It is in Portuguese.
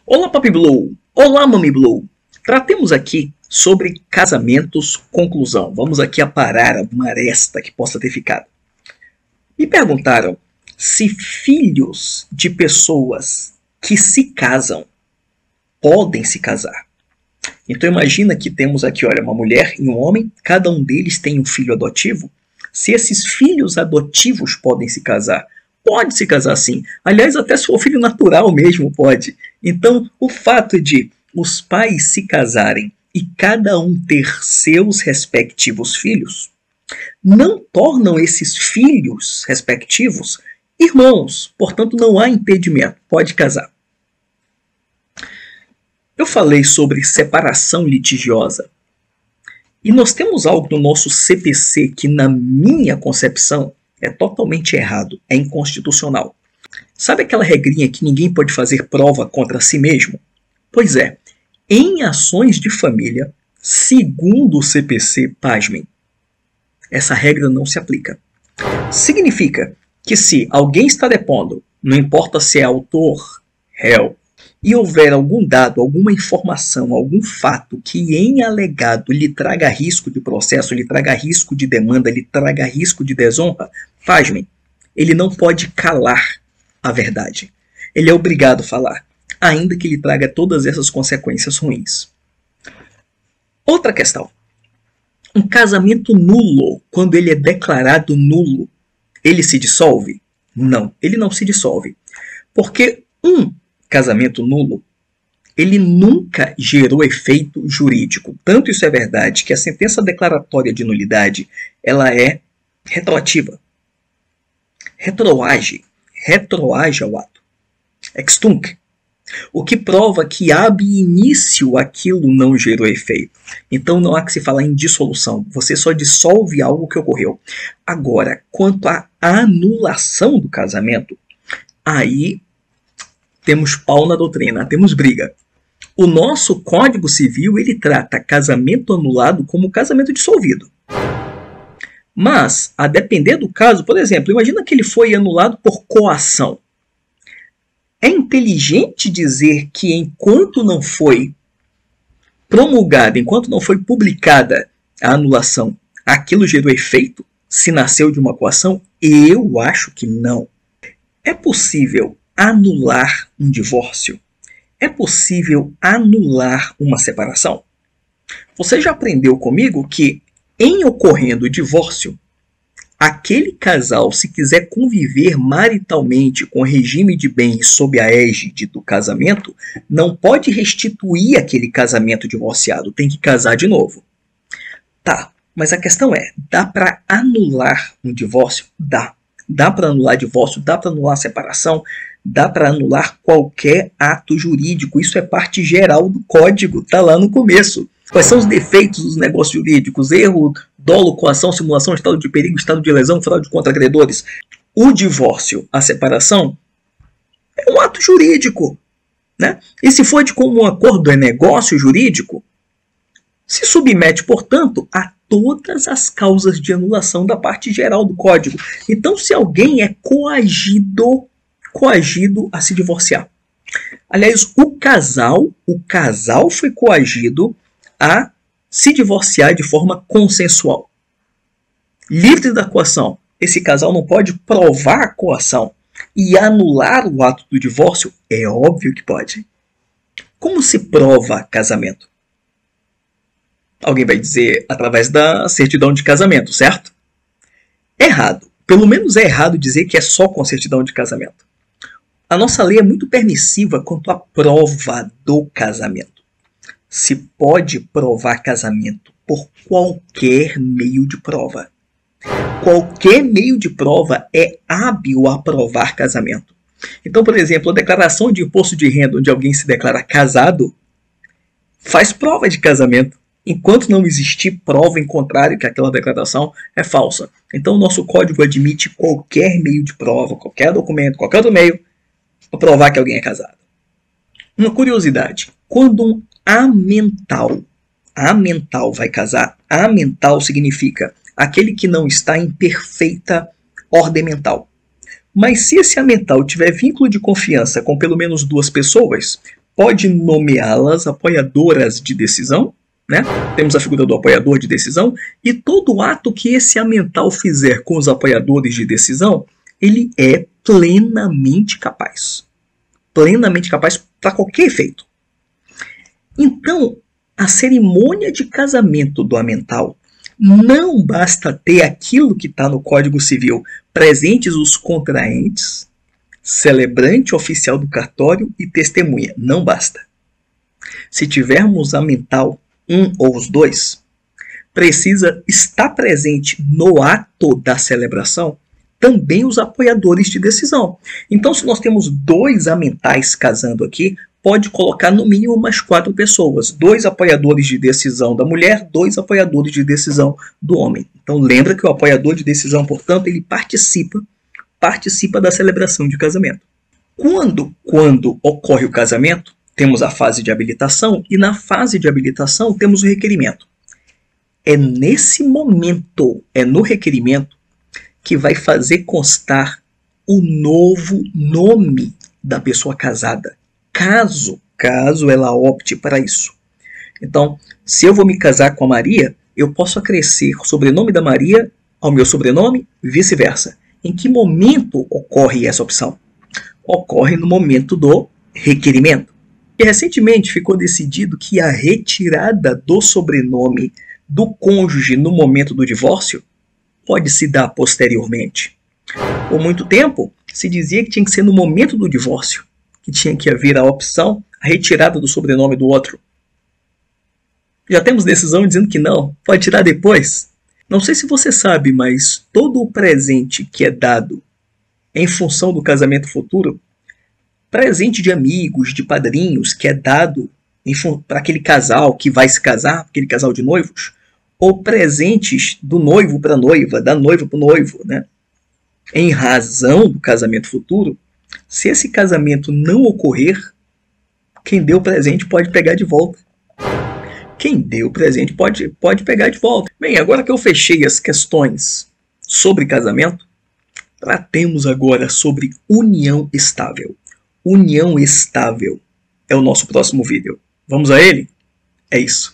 Olá, Papi Blue! Olá, Mami Blue! Tratemos aqui sobre casamentos, conclusão. Vamos aqui aparar alguma aresta que possa ter ficado. Me perguntaram se filhos de pessoas que se casam podem se casar. Então imagina que temos aqui, olha, uma mulher e um homem, cada um deles tem um filho adotivo. Se esses filhos adotivos podem se casar, pode se casar sim. Aliás, até se for filho natural mesmo pode. Então, o fato de os pais se casarem e cada um ter seus respectivos filhos, não tornam esses filhos respectivos irmãos. Portanto, não há impedimento. Pode casar. Eu falei sobre separação litigiosa. E nós temos algo no nosso CPC que, na minha concepção, é totalmente errado, é inconstitucional. Sabe aquela regrinha que ninguém pode fazer prova contra si mesmo? Pois é, em ações de família, segundo o CPC, pasmem, essa regra não se aplica. Significa que se alguém está depondo, não importa se é autor, réu, e houver algum dado, alguma informação, algum fato que em alegado lhe traga risco de processo, lhe traga risco de demanda, lhe traga risco de desonra, pasmem, ele não pode calar a verdade. Ele é obrigado a falar, ainda que lhe traga todas essas consequências ruins. Outra questão. Um casamento nulo, quando ele é declarado nulo, ele se dissolve? Não, ele não se dissolve. Porque casamento nulo, ele nunca gerou efeito jurídico. Tanto isso é verdade que a sentença declaratória de nulidade, ela é retroativa. Retroage ao ato. Extunc. O que prova que ab início aquilo não gerou efeito. Então não há que se falar em dissolução. Você só dissolve algo que ocorreu. Agora, quanto à anulação do casamento, aí temos pau na doutrina, temos briga. O nosso Código Civil, ele trata casamento anulado como casamento dissolvido. Mas, a depender do caso, por exemplo, imagina que ele foi anulado por coação. É inteligente dizer que enquanto não foi promulgada, enquanto não foi publicada a anulação, aquilo gerou efeito? Se nasceu de uma coação? Eu acho que não. É possível anular um divórcio? É possível anular uma separação? Você já aprendeu comigo que, em ocorrendo o divórcio, aquele casal, se quiser conviver maritalmente com regime de bens sob a égide do casamento, não pode restituir aquele casamento divorciado, tem que casar de novo. Tá, mas a questão é, dá para anular um divórcio? Dá. Dá para anular divórcio, dá para anular separação, dá para anular qualquer ato jurídico. Isso é parte geral do código, está lá no começo. Quais são os defeitos dos negócios jurídicos? Erro, dolo, coação, simulação, estado de perigo, estado de lesão, fraude contra credores. O divórcio, a separação, é um ato jurídico, né? E se for de comum acordo, é negócio jurídico, se submete, portanto, a todas as causas de anulação da parte geral do código. Então, se alguém é coagido a se divorciar. Aliás, o casal foi coagido a se divorciar de forma consensual. Livre da coação, esse casal não pode provar a coação e anular o ato do divórcio? É óbvio que pode. Como se prova casamento? Alguém vai dizer através da certidão de casamento, certo? Errado. Pelo menos é errado dizer que é só com certidão de casamento. A nossa lei é muito permissiva quanto à prova do casamento. Se pode provar casamento por qualquer meio de prova. Qualquer meio de prova é hábil a provar casamento. Então, por exemplo, a declaração de imposto de renda onde alguém se declara casado faz prova de casamento, enquanto não existir prova em contrário que aquela declaração é falsa. Então, o nosso código admite qualquer meio de prova, qualquer documento, qualquer outro meio, para provar que alguém é casado. Uma curiosidade, quando um amental vai casar, amental significa aquele que não está em perfeita ordem mental. Mas se esse amental tiver vínculo de confiança com pelo menos 2 pessoas, pode nomeá-las apoiadoras de decisão, né? Temos a figura do apoiador de decisão, e todo ato que esse amental fizer com os apoiadores de decisão, ele é plenamente capaz para qualquer efeito. Então, a cerimônia de casamento do amental não basta ter aquilo que está no Código Civil, presentes os contraentes, celebrante oficial do cartório e testemunha. Não basta. Se tivermos amental, um ou os dois, precisa estar presente no ato da celebração também os apoiadores de decisão. Então, se nós temos 2 amentais casando aqui, pode colocar no mínimo umas 4 pessoas. 2 apoiadores de decisão da mulher, 2 apoiadores de decisão do homem. Então, lembra que o apoiador de decisão, portanto, ele participa da celebração de casamento. Quando ocorre o casamento, temos a fase de habilitação, e na fase de habilitação temos o requerimento. É nesse momento, é no requerimento, que vai fazer constar o novo nome da pessoa casada, caso ela opte para isso. Então, se eu vou me casar com a Maria, eu posso acrescer o sobrenome da Maria ao meu sobrenome, vice-versa. Em que momento ocorre essa opção? Ocorre no momento do requerimento. E recentemente ficou decidido que a retirada do sobrenome do cônjuge no momento do divórcio pode se dar posteriormente. Por muito tempo, se dizia que tinha que ser no momento do divórcio, que tinha que haver a opção, a retirada do sobrenome do outro. Já temos decisão dizendo que não, pode tirar depois. Não sei se você sabe, mas todo o presente que é dado em função do casamento futuro, presente de amigos, de padrinhos, que é dado para aquele casal que vai se casar, aquele casal de noivos, ou presentes do noivo para a noiva, da noiva para o noivo, né? Em razão do casamento futuro, se esse casamento não ocorrer, quem deu o presente pode pegar de volta. Quem deu o presente pode pegar de volta. Bem, agora que eu fechei as questões sobre casamento, tratemos agora sobre união estável. União estável é o nosso próximo vídeo. Vamos a ele? É isso.